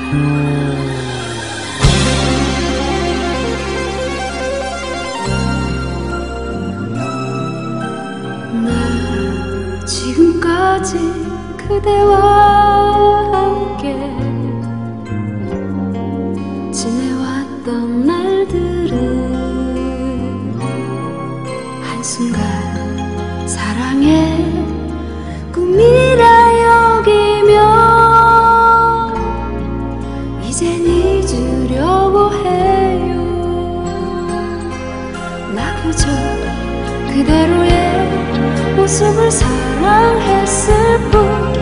나 지금까지 그대와 함께 지내왔던 날들을 한순간 사랑의 꿈이라 여기며 이젠 잊으려고 해요. 나 그저 그대로의 모습을 사랑했을 뿐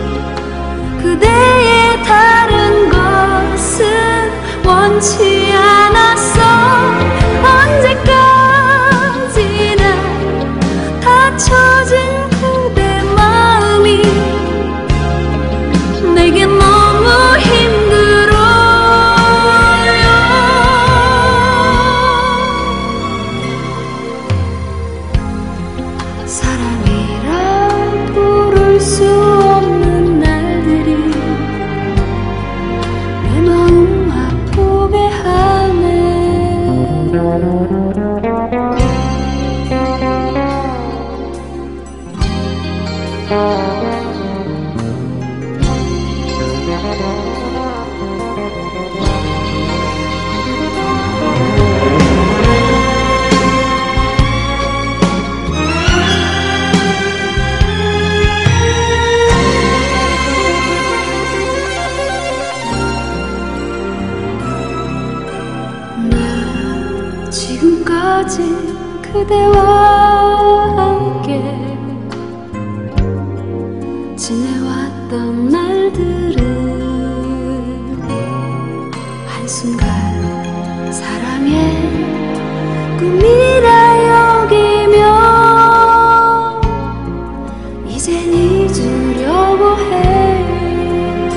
그대의 다른 것은 원치 않았어. 언제까지나 닫혀진 그대 마음이 내게 너무 힘들어요. 사랑이라 부를 수 없는 날들이 내 마음 아프게 하네. 나 지금까지 그대와 함께 지내왔던 날들을 한순간 사랑의 꿈이라 여기며 이젠 잊으려고 해요.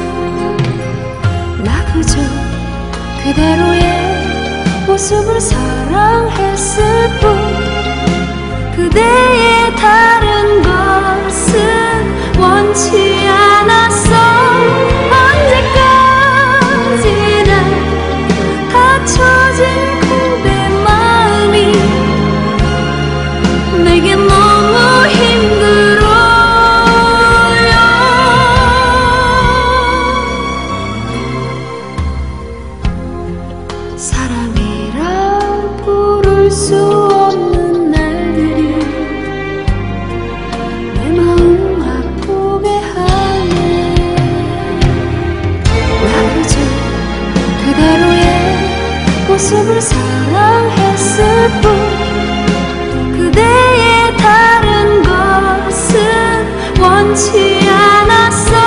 나 그저 그대로의 모습을 사랑했을 뿐 그대의 다른 것은 원치 않았어. 언제까지나 닫혀진 그대 마음이 내게 너무 힘들어요. 사랑이라 부를 수 없는 날들이 내 마음 아프게 하네. 나 그저 그대로의 모습을 사랑했을 뿐 그대의 다른 것은 원치 않았어.